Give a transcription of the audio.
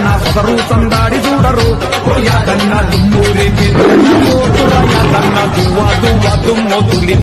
యాదన్న సదరు సందాడి చూడరు యాదన్న దుమ్మూరి యాదన్న దువ్వా దువ్వా దుమ్మో తులి